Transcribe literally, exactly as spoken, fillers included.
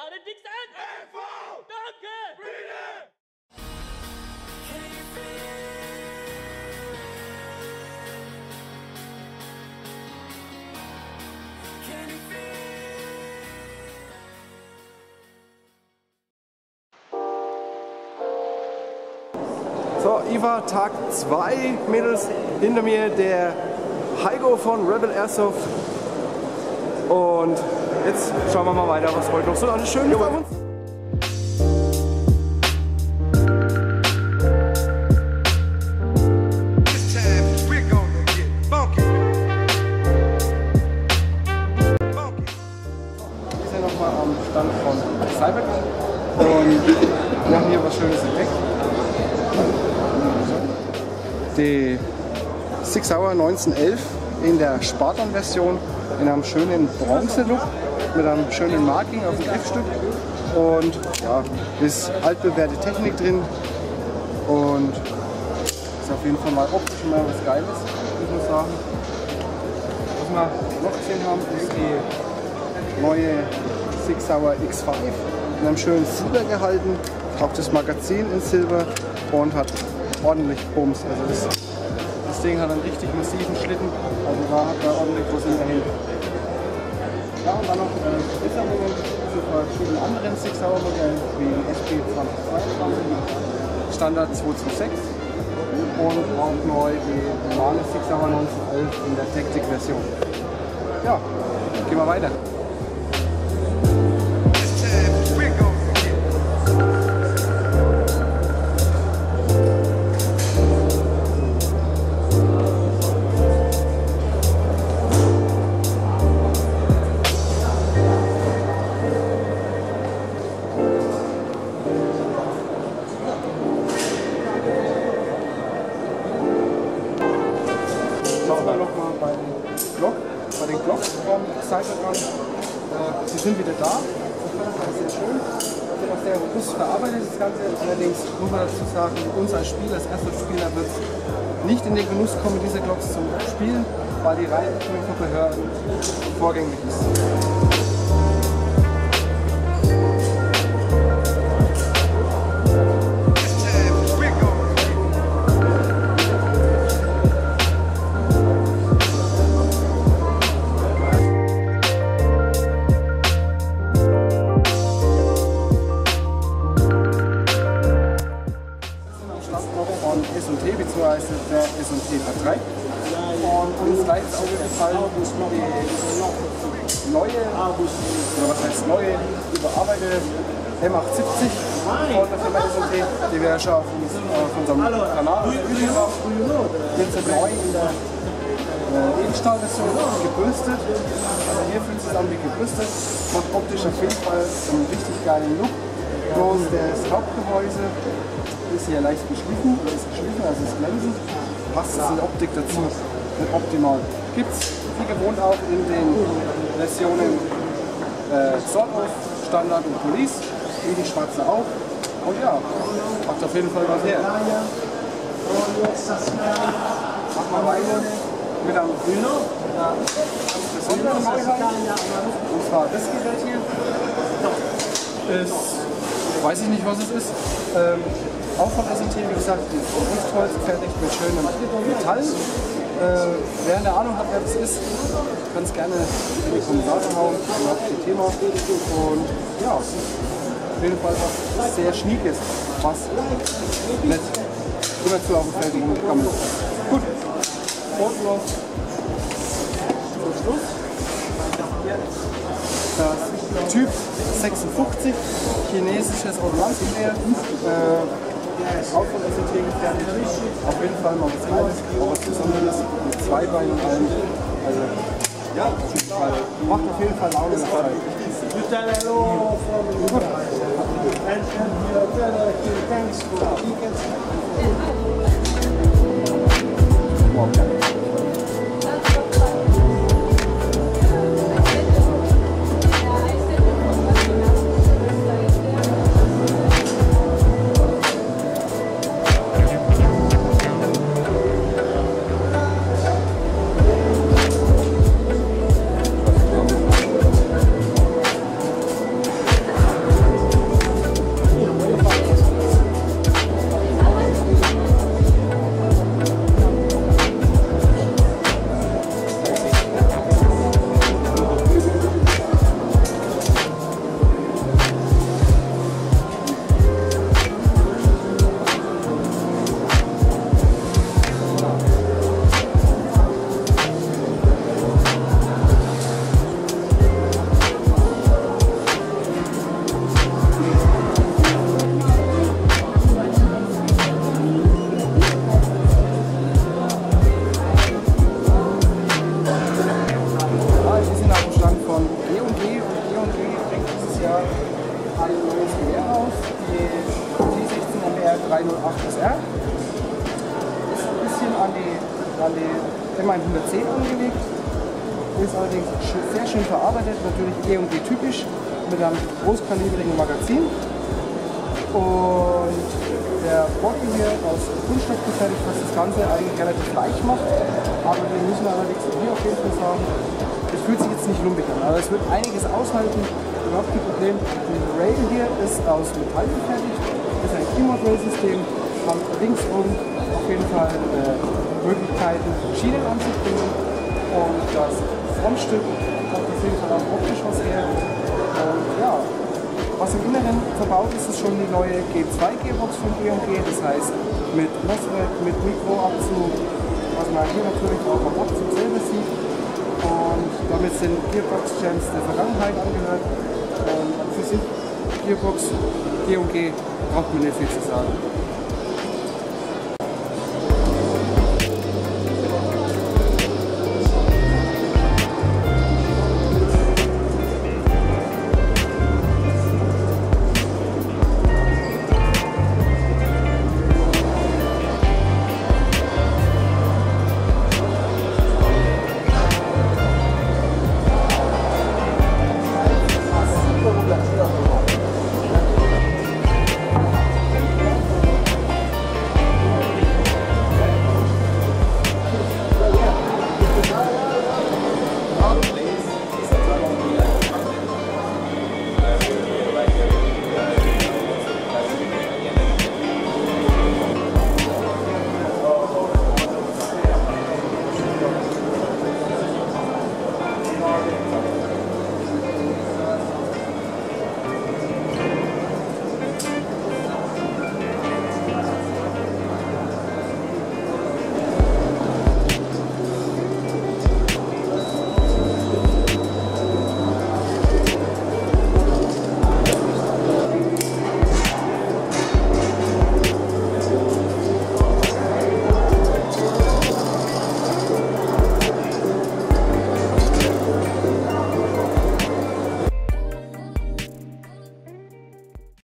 Laden nichts an! R V! Danke! Friede! So, I V A Tag zwei, Mädels, hinter mir der Heiko von Rebel Airsoft und jetzt schauen wir mal weiter, was heute noch so alles Schönes bei uns. Wir sind nochmal am Stand von Cybertron und wir haben hier was Schönes entdeckt. Die Sig Sauer neunzehnhundertelf in der Spartan-Version in einem schönen Bronze-Look mit einem schönen Marking auf dem Griffstück und ja, ist altbewährte Technik drin und ist auf jeden Fall mal optisch mal was Geiles, muss man sagen. Was wir noch gesehen haben, ist die neue Sig Sauer X fünf in einem schönen Silber gehalten, auch das Magazin in Silber und hat ordentlich Bums. Also das, das Ding hat einen richtig massiven Schlitten, also da hat er ordentlich was in der Hände. Ja, und dann noch äh, Verbesserungen zu verschiedenen anderen Sig Sauer Modellen wie S P zwanzig zweiundzwanzig, Standard zweihundertsechsundzwanzig und auch neu die normale Sig Sauer neunzehnhundertelf in der Tactic-Version. Ja, gehen wir weiter. Bei den Glocks vom Cybertron. Äh, sie sind wieder da. Das ist sehr schön. Wird auch sehr robust verarbeitet das Ganze. Allerdings muss man dazu sagen, uns als Spieler, als erster Spieler wird nicht in den Genuss kommen, diese Glocks zu spielen, weil die Reihenführung von Behörden vorgängig ist. S und T bzw. der S und T vertreibt. Und uns gleich ist aufgefallen, die neue, oder was heißt neue, überarbeitete M acht siebzig von der Firma S und T, die wir ja schon auf, uns, auf unserem Kanal gesehen haben. Jetzt sind neu in der äh, Edelstahlversion gebürstet. Also hier fühlt es sich an wie gebürstet, macht optisch auf jeden Fall einen richtig geilen Look. Bloß das Hauptgehäuse ist hier leicht geschliffen, oder ist geschliffen, also ist glänzend, passt es in der Optik dazu, nicht optimal. Gibt es wie gewohnt auch in den Versionen äh, Sort-Off, Standard und Police, wie die schwarze auch. Und ja, macht auf jeden Fall was her. Machen wir weiter mit einem besonderen Neuheit. Und zwar das Gerät hier. Ist, weiß ich nicht, was es ist. Ähm, Auch von S und T, wie gesagt, ist Kunstholz gefertigt mit schönem Metall. Äh, wer eine Ahnung hat, wer das ist, kann es gerne in die Kommentare hauen, überhaupt kein Thema. Und ja, auf jeden Fall was sehr schniekes, was nicht immer zu auf dem Feld kann. Gut, und noch zum Schluss das Typ sechsundfünfzig, chinesisches Automatikgewehr. Äh, auch von S und T gefertigt. Auf jeden Fall mal was Geiles, auch was Besonderes mit zwei Beinen und allem. Also, ja, auf jeden Fall. Macht auf jeden Fall Laune mit Zeit. hundertzehn angelegt, ist allerdings sehr schön verarbeitet, natürlich G und G typisch, mit einem großkalibrigen Magazin. Und der Body hier aus Kunststoff gefertigt, was das Ganze eigentlich relativ leicht macht. Aber wir müssen allerdings hier auf jeden Fall sagen, es fühlt sich jetzt nicht lumpig an, aber es wird einiges aushalten. Überhaupt kein Problem. Die Rail hier ist aus Metall gefertigt, ist ein Keyboard-Rail-System, haben ringsum auf jeden Fall äh, Möglichkeiten, Schienen anzubringen. Und das Frontstück hat auf jeden Fall auch optisch was her. Und ja, was im Inneren verbaut ist, ist schon die neue G zwei Gearbox von G und G, das heißt mit MOSFET, mit Mikroabzug, was man hier natürlich auch am Abzug selber sieht. Und damit sind Gearbox-Gems der Vergangenheit angehört. Und für sich Gearbox G und G braucht man nicht viel zu sagen.